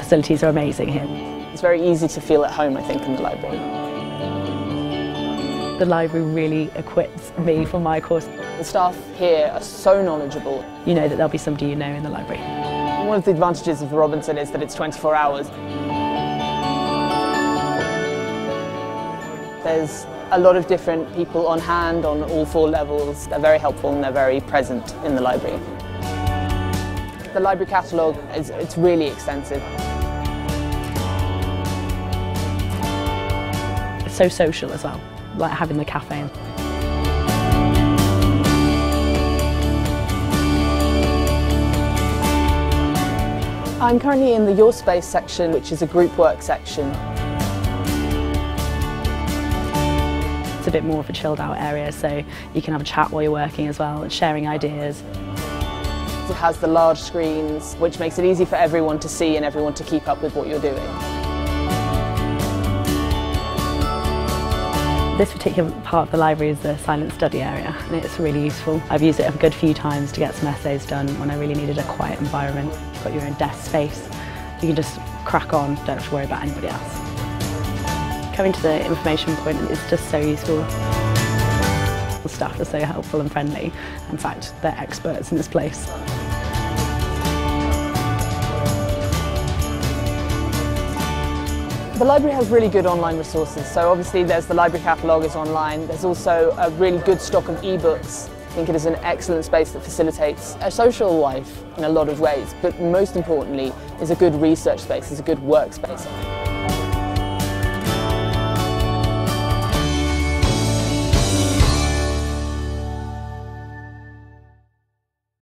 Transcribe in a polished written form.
facilities are amazing here. It's very easy to feel at home, I think, in the library. The library really equips me for my course. The staff here are so knowledgeable. You know that there'll be somebody you know in the library. One of the advantages of Robinson is that it's 24 hours. There's a lot of different people on hand on all 4 levels. They're very helpful and they're very present in the library. The library catalogue it's really extensive. It's so social as well, like having the cafe. I'm currently in the Your Space section, which is a group work section. It's a bit more of a chilled out area, so you can have a chat while you're working as well and sharing ideas. It has the large screens, which makes it easy for everyone to see and everyone to keep up with what you're doing. This particular part of the library is the silent study area, and it's really useful. I've used it a good few times to get some essays done when I really needed a quiet environment. You've got your own desk space, you can just crack on, don't have to worry about anybody else. Coming to the information point is just so useful. The staff are so helpful and friendly. In fact, they're experts in this place. The library has really good online resources, so obviously there's the library catalogue is online. There's also a really good stock of e-books. I think it is an excellent space that facilitates a social life in a lot of ways, but most importantly is a good research space, is a good workspace.